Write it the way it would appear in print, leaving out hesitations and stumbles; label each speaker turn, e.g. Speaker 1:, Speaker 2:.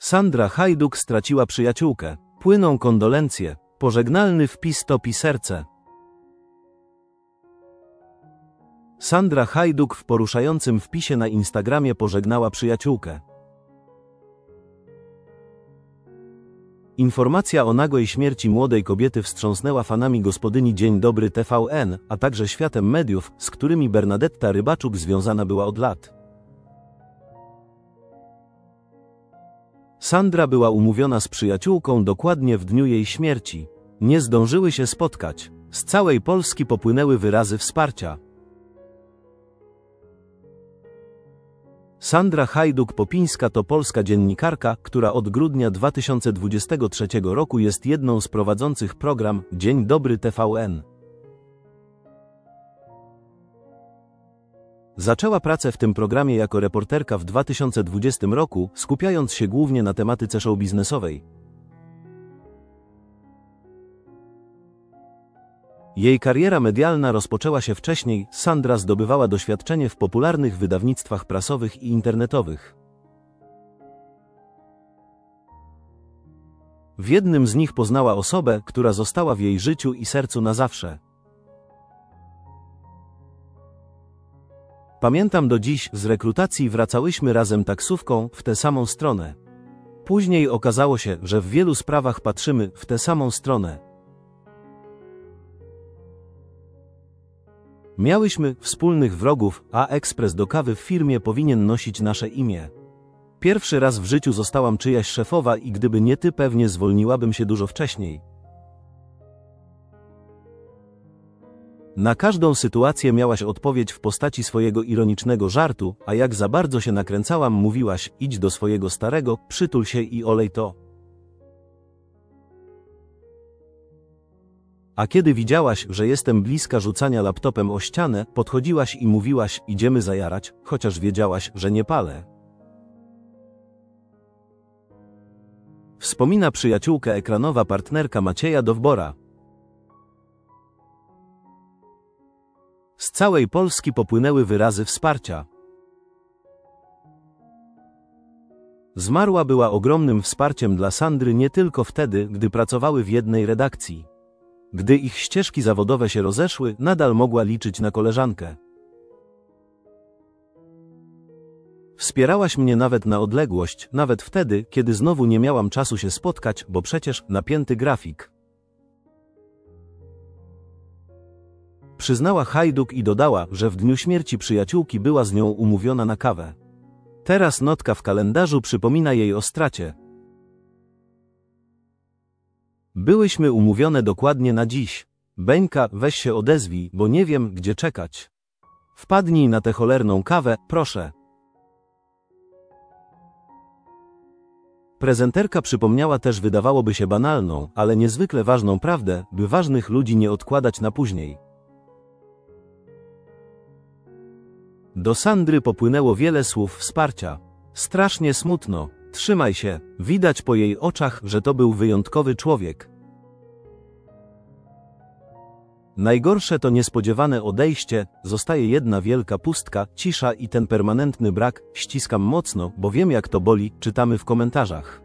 Speaker 1: Sandra Hajduk straciła przyjaciółkę. Płyną kondolencje. Pożegnalny wpis topi serce. Sandra Hajduk w poruszającym wpisie na Instagramie pożegnała przyjaciółkę. Informacja o nagłej śmierci młodej kobiety wstrząsnęła fanami gospodyni Dzień Dobry TVN, a także światem mediów, z którymi Bernadetta Rybaczuk związana była od lat. Sandra była umówiona z przyjaciółką dokładnie w dniu jej śmierci. Nie zdążyły się spotkać. Z całej Polski popłynęły wyrazy wsparcia. Sandra Hajduk-Popińska to polska dziennikarka, która od grudnia 2023 roku jest jedną z prowadzących program Dzień Dobry TVN. Zaczęła pracę w tym programie jako reporterka w 2020 roku, skupiając się głównie na tematyce showbiznesowej. Jej kariera medialna rozpoczęła się wcześniej. Sandra zdobywała doświadczenie w popularnych wydawnictwach prasowych i internetowych. W jednym z nich poznała osobę, która została w jej życiu i sercu na zawsze. Pamiętam do dziś, z rekrutacji wracałyśmy razem taksówką w tę samą stronę. Później okazało się, że w wielu sprawach patrzymy w tę samą stronę. Miałyśmy wspólnych wrogów, a ekspres do kawy w firmie powinien nosić nasze imię. Pierwszy raz w życiu zostałam czyjaś szefowa i gdyby nie ty, pewnie zwolniłabym się dużo wcześniej. Na każdą sytuację miałaś odpowiedź w postaci swojego ironicznego żartu, a jak za bardzo się nakręcałam, mówiłaś: idź do swojego starego, przytul się i olej to. A kiedy widziałaś, że jestem bliska rzucania laptopem o ścianę, podchodziłaś i mówiłaś: idziemy zajarać, chociaż wiedziałaś, że nie palę. Wspomina przyjaciółka ekranowa partnerka Macieja Dowbora. Z całej Polski popłynęły wyrazy wsparcia. Zmarła była ogromnym wsparciem dla Sandry nie tylko wtedy, gdy pracowały w jednej redakcji. Gdy ich ścieżki zawodowe się rozeszły, nadal mogła liczyć na koleżankę. Wspierałaś mnie nawet na odległość, nawet wtedy, kiedy znowu nie miałam czasu się spotkać, bo przecież napięty grafik. Przyznała Hajduk i dodała, że w dniu śmierci przyjaciółki była z nią umówiona na kawę. Teraz notka w kalendarzu przypomina jej o stracie. Byłyśmy umówione dokładnie na dziś. Beńka, weź się odezwij, bo nie wiem, gdzie czekać. Wpadnij na tę cholerną kawę, proszę. Prezenterka przypomniała też wydawałoby się banalną, ale niezwykle ważną prawdę, by ważnych ludzi nie odkładać na później. Do Sandry popłynęło wiele słów wsparcia. Strasznie smutno. Trzymaj się. Widać po jej oczach, że to był wyjątkowy człowiek. Najgorsze to niespodziewane odejście, zostaje jedna wielka pustka, cisza i ten permanentny brak. Ściskam mocno, bo wiem, jak to boli, czytamy w komentarzach.